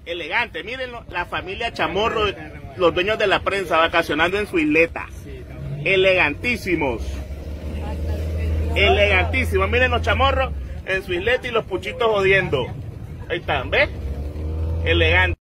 Elegante, miren la familia Chamorro, los dueños de la prensa vacacionando en su isleta. Elegantísimos. Elegantísimos, miren los Chamorros en su isleta y los puchitos jodiendo. Ahí están, ¿ves? Elegante.